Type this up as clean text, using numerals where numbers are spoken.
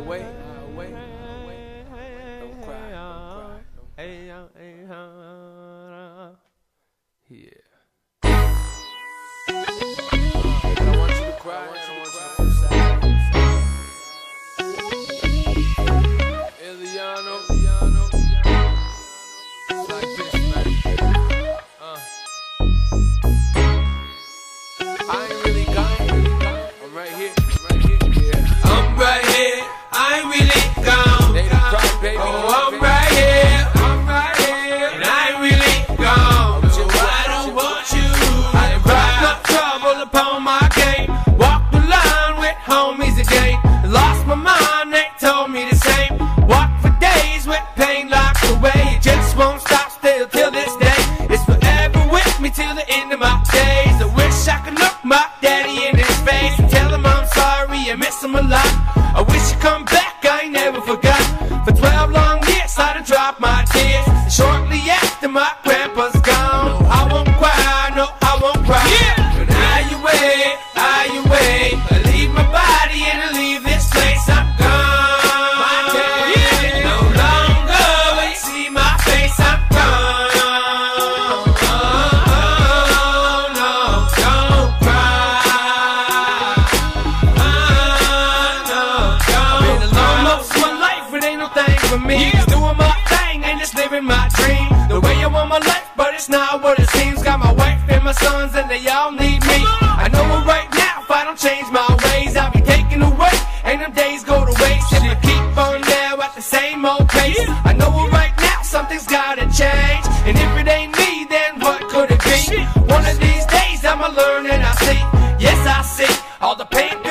wait. Don't cry, don't cry. Yeah. I don't want you to cry. I don't want you to feel sad. Iliano. It's like this, man. I ain't really gone. I'm right here. Yeah. I'm right here. I ain't really gone. They don't cry, baby. Oh, I'm right here. And I ain't really gone. No, I don't want you to cry. Got trouble upon my game. Walked the line with homies again. Lost my mind, they told me the same. Walked for days with pain locked away. It just won't stop still till this day. It's forever with me till the end of my days. I wish I could look my daddy in his face and tell him I'm sorry, I miss him a lot. I wish he'd come back, I ain't never forgot. For 12 long years I done dropped my tears. And shortly after my grandpa's gone, I won't cry, no, I won't cry. But how you wait, I leave my body and I leave this place, I'm gone. My time, no longer will you see my face, I'm gone. Oh, no, don't cry. No, don't. Been alone most of my life, it ain't no thing for me. Just doing my thing and just living my dream. The way I want my life, but it's not what it seems. Got my wife and my sons and they all need me. I know it right now, if I don't change my ways, I'll be taken away and them days go to waste. If I keep on there at the same old pace, I know it right now, something's gotta change. And if it ain't me, then what could it be? One of these days I'ma learn and I see, yes I see, all the pain